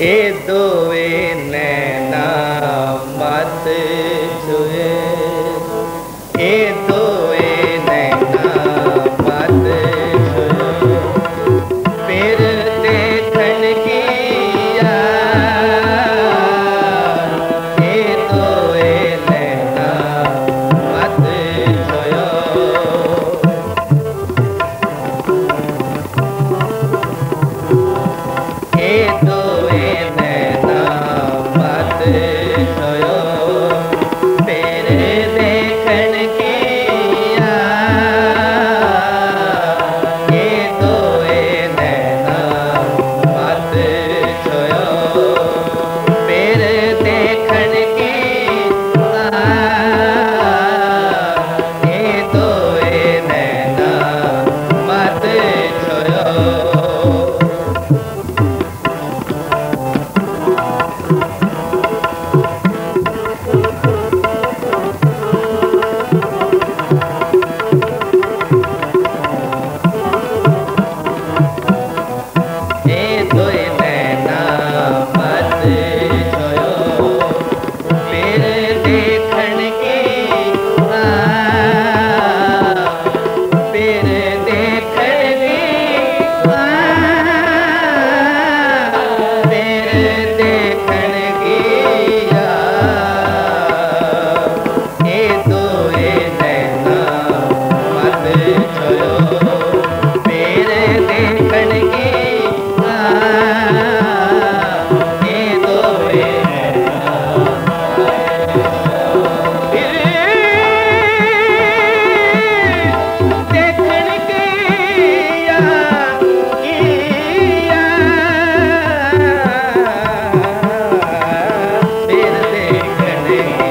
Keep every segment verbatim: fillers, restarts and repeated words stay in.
ए दोए नैना मत छुए, ए दोए नैना मत छुए, फिर देखन की ए दोए नैना मत छुए, ए दोए नैना मत छुए, फिर देखन की ए दोए नैना मत छुए, फिर देखन की ए दोए नैना मत छुए। ए दोए नैना मत छुए, फिर देखन की फिर देखन की फिर देखन की ए दोए नैना मत छुए, फिर देखन की ए दोए देखन की फिर देखन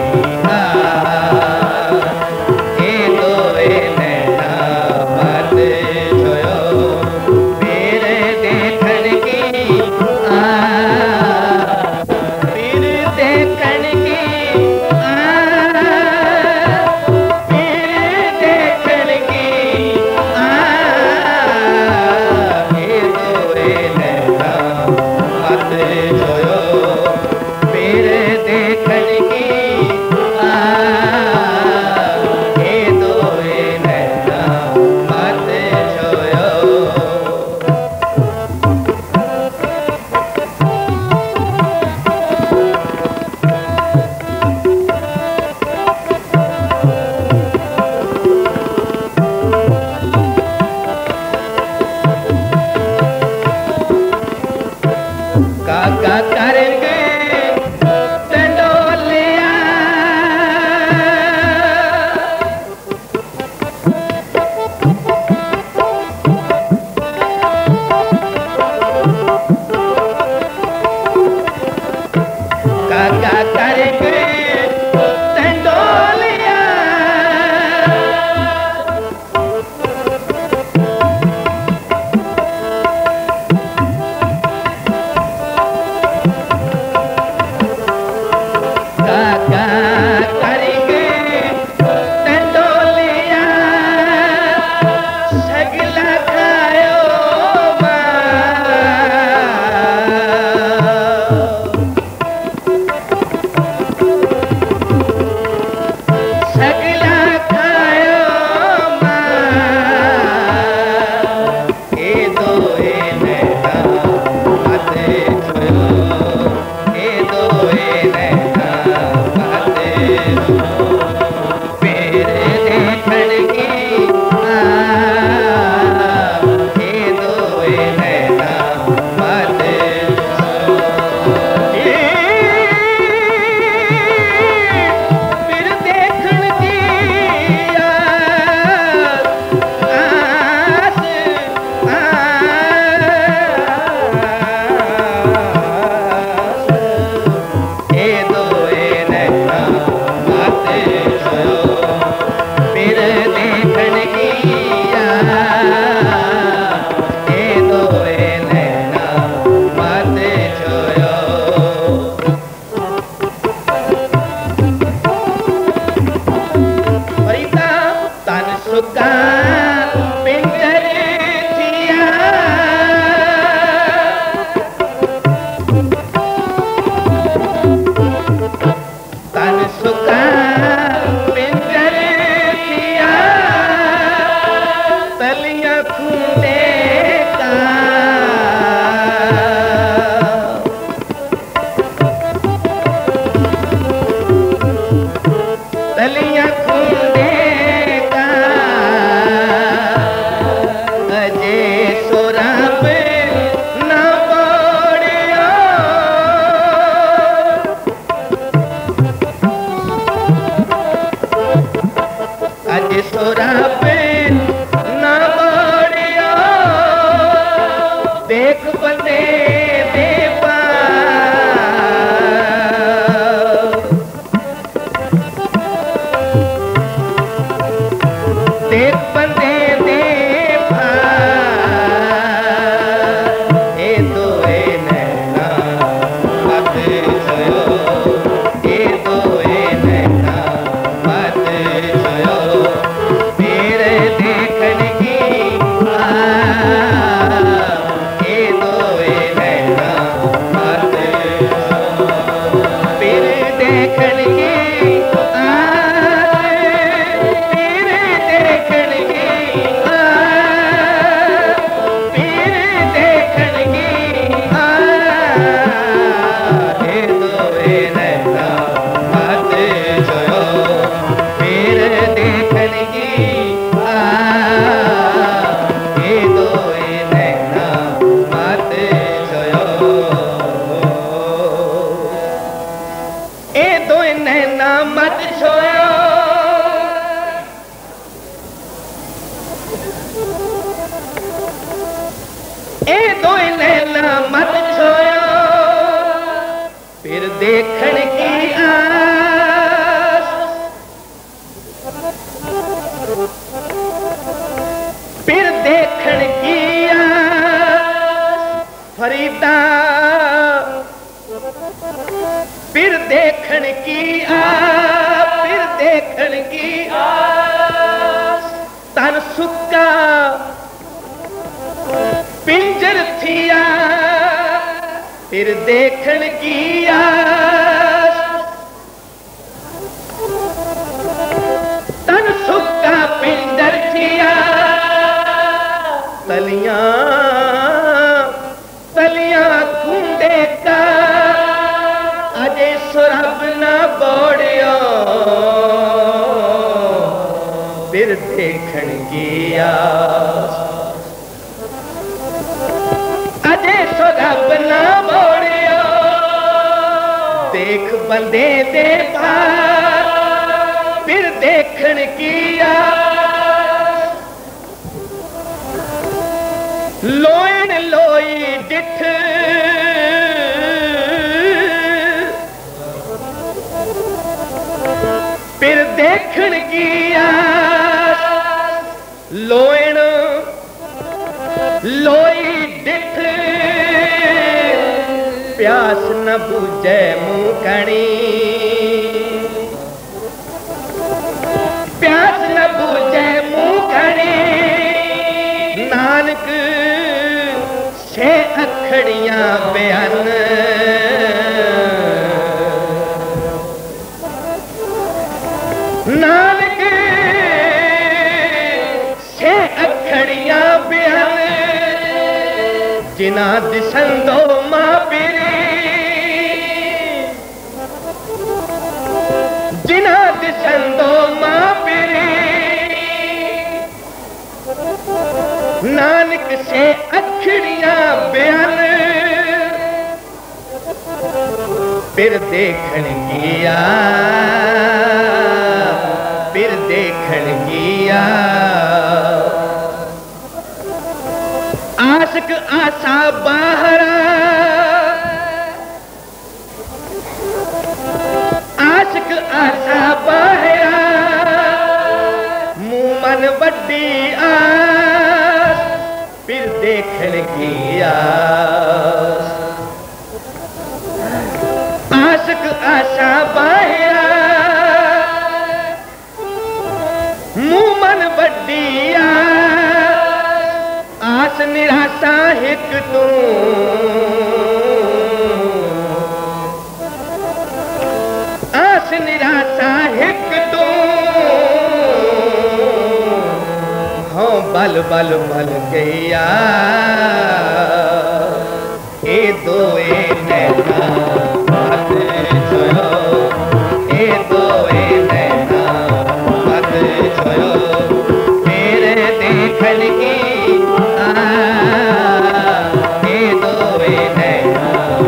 ए दोए नैना मत छुए, फिर देखन की फिर देखन की फिर देखन की ए दोए नैना मत छुए, फिर देखन की ए दोए नैना मत छुए। काका करेंगे टंडोलिया, काका करेंगे टंडोलिया, काका करेंगे टंडोलिया, सगला खायो मां। फिर देखण की आस, फिर देखण की आस, तन सुक्का पिंजर थिया, फिर देखण की आस, तन सुक्का पिंजर थिया, तलियां तलियां कुंडे का अजे सुरभ न बोड़ियो, फिर देखण की आस, अजे सुरभ न बोड़ियो, देख बंदे दे पार, फिर देखण की आस, लोयण लोई डिठ, फिर देखण की आस, लोयण लोई डिठ, प्यास न बुझे मुंह कणी, प्यास न बुझे मुंह कणी, नानक से अखड़ियां बयान, नानक से अखड़ियां बयान, जिना दिसंदो मां पीरी, जिना दिसंदो मां पीरी, नानक से अखड़ियां बयान, फिर देखण की आस, फिर देखण की आस, आशिक आसा बाहरा, आशिक आसा बाहरा, मुंह मन वड्डी आस, फिर देखण की आस, आशिक आशा बाहरा, मुंह मन वड्डी आस, आस निराशा हिक तू, आस निराशा हिक तू, हाँ बल बल बल गया, ए दो ए नैना मत छोयो, ए दो ए नैना मत छोयो, तेरे देखण की आस, ए दो ए नैना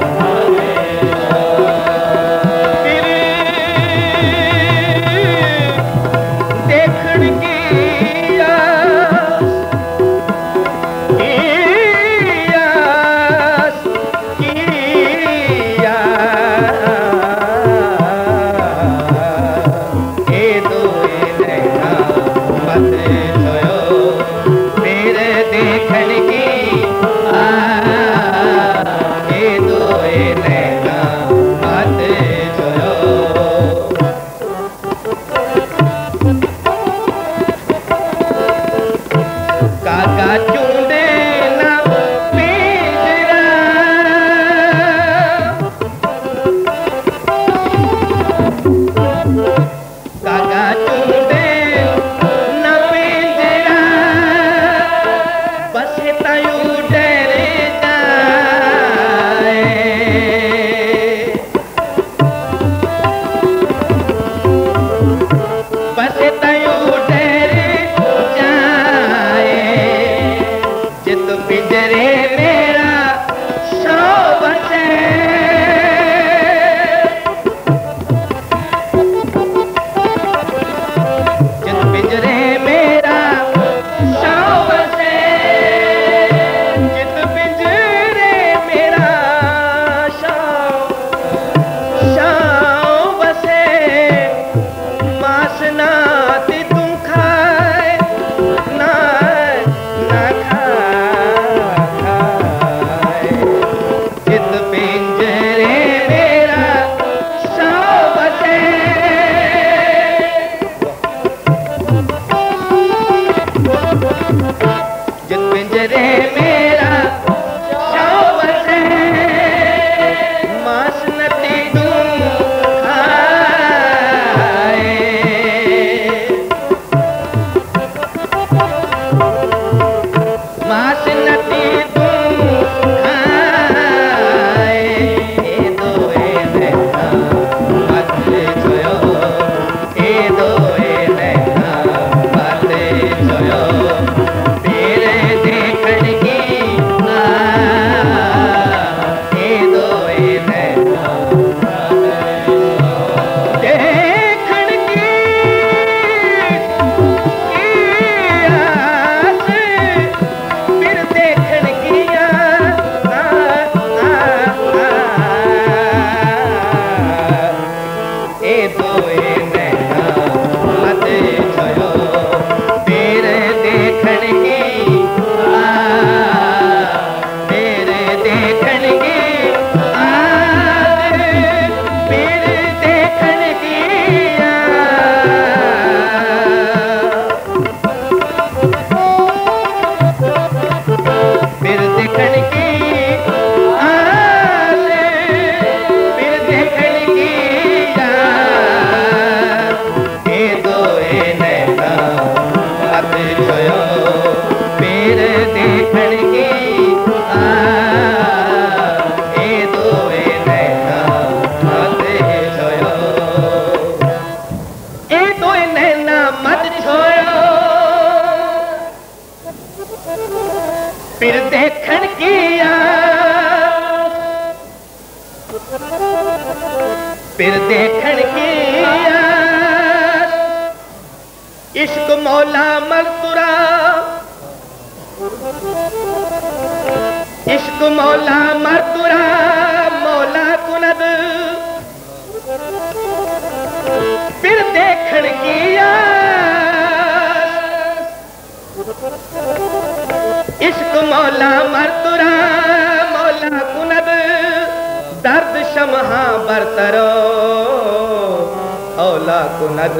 फिर देखण की आस, की आस, फिर देखण की इश्क मौला मरतुरा, इश्क मौला मरतुरा मौला कुनद। फिर देखण की इश्क मौला मरतुरा मौला कुनद। दर्द शमहा बरतरो औला कुनद।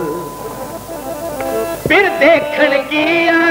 फिर देखण की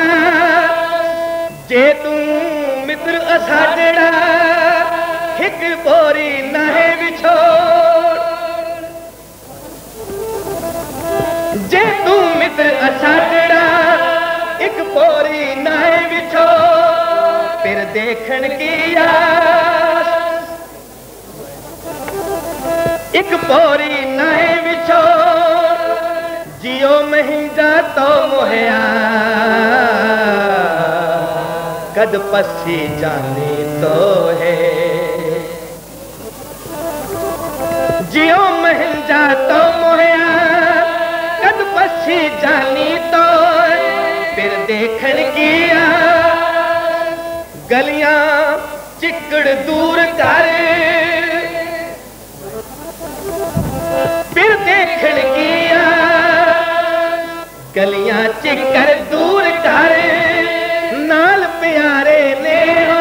जे तू मित्र असाजड़ा हिक बोरी नहे विछोड़। जे तू मित्र असाजड़ा एक बोरी नहे विछोड़। फिर देखण की एक बोरी नहे विछोड़। जियो महिंदा तो मोहया कद पसी जानी तो है। जियो महिंदा तो मोहया कद पसी जानी तो है। फिर देखण की गलियां चिकड़ दूर कर। फिर देखण की गलियां चिकड़ दूर कर। नाल प्यारे ने हो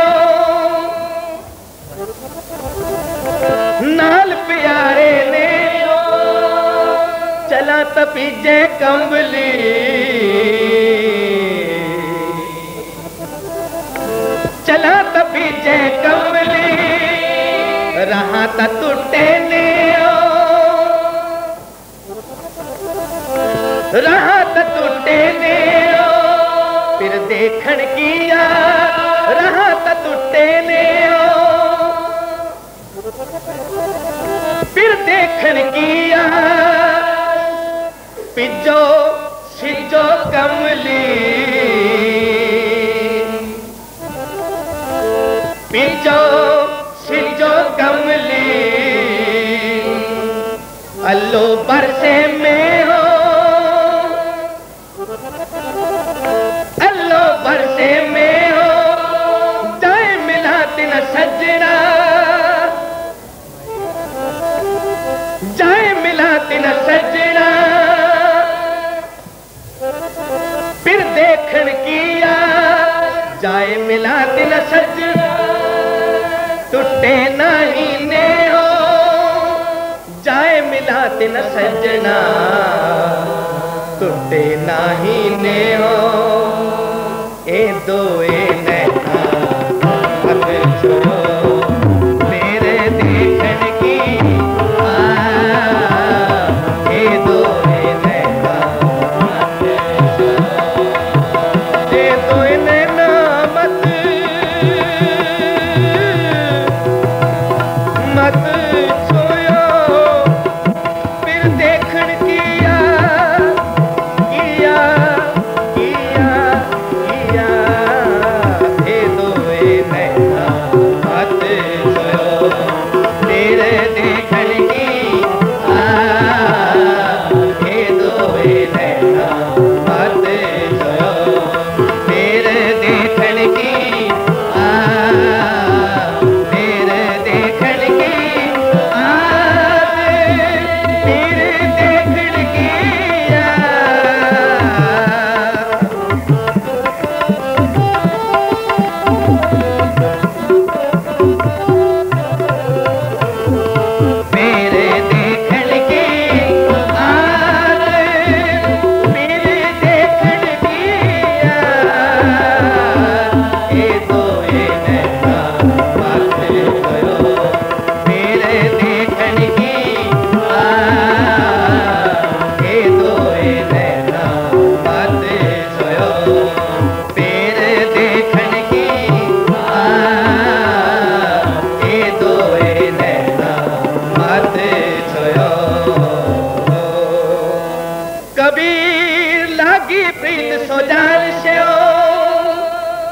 नाल प्यारे ने हो। चला तपीजे कंबली चला तपीजे कंबली। रहा त टूटे ने हो रहा त टूटे ने हो। फिर देखण की रहा त टूटे ने हो। फिर देखण की पिजो सिजो कमली। पिजो सिजो कमली। अल्लो बरसे में हो अल्लो बरसे में हो। जाए मिला तिन सजना जाए मिला तिन सजना। फिर देखण की जाए मिला तिन सजना। टूटे नहीं ने हो जाए मिला तिन सजना। टूटे नाही ने हो ए दो ए नैना अब छोड़ो। मेरे देखण की ए दो ए नैना ए दो ए नैना मत मत छोयो। फिर देखण की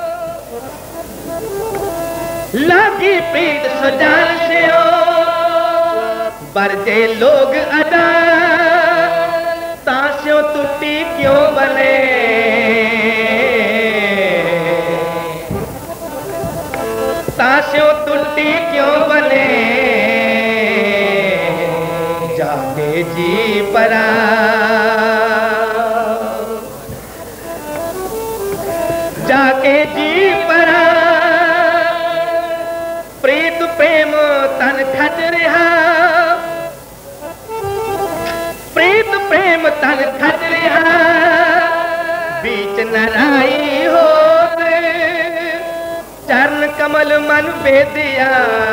लागी प्रीत सजान से ओ बरजे लोग अदा ताशों टूटी क्यों बने, ताशों टूटी क्यों बने, जाके जी परा, जाके जी परा, प्रीत प्रेम तन खच रहा, प्रीत प्रेम तन खच रहा, बीच नराई हो चरण कमल मन बेदिया,